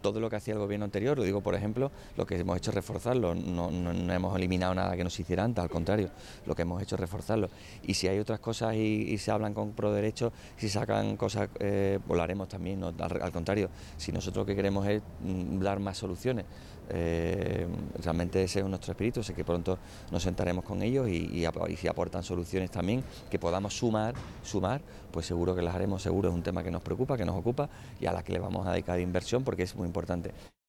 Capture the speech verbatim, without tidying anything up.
todo lo que hacía el gobierno anterior, lo digo por ejemplo, lo que hemos hecho es reforzarlo, no, no, no hemos eliminado nada que no se hiciera antes, al contrario, lo que hemos hecho es reforzarlo. Y si hay otras cosas y, y se hablan con pro derecho, si sacan cosas, eh, pues lo haremos también, ¿no? al, al contrario, si nosotros lo que queremos es mm, dar más soluciones, eh, realmente ese es nuestro espíritu, sé que pronto nos sentaremos con ellos y, y, y si aportan soluciones también, que podamos sumar, sumar, pues seguro que las haremos, seguro es un tema que nos preocupa, que nos ocupa y a la que le vamos a dedicar inversión porque es muy importante.